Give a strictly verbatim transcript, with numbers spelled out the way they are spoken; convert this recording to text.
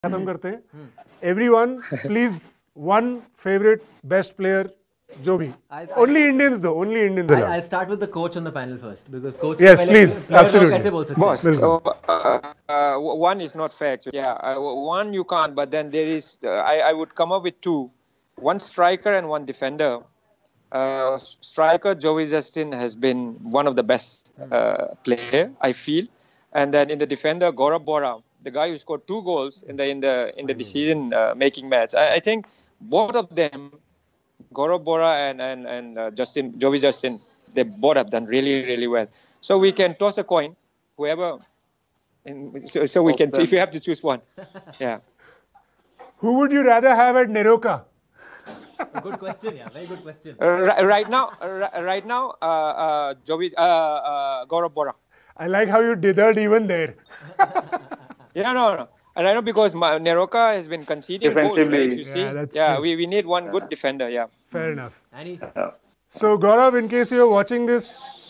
खत्म करते हैं. Everyone, please, one favorite best player, जो भी. Only Indians though, only Indians. I, I'll start with the coach on the panel first because coach. Yes, please, absolutely. कैसे बोल सकते हैं? Boss, uh, uh, uh, one is not fair. Actually. Yeah, uh, one you can't, but then there is. Uh, I I would come up with two, one striker and one defender. Uh, striker Joey Justin has been one of the best uh, player, I feel, and then in the defender Gaurav Bora, the guy who scored two goals in the in the in the decision uh, making match. I, I think both of them, Gaurav Bora and and and uh, Justin Joey Justin, they both have done really really well. So we can toss a coin, whoever. In, so, so we can, if you have to choose one, yeah. Who would you rather have at Neroka? Good question, yeah, very good question. Uh, right, right now, uh, right now, uh, uh, Joey, uh, uh, Gaurav Bora. I like how you dithered even there. Yeah, no, no. And I know because my, Neroka has been conceding defensively. goals, right, you see? Yeah, that's yeah true. we, we need one good defender, yeah. Fair enough. Annie? Yeah. So Gaurav, in case you're watching this,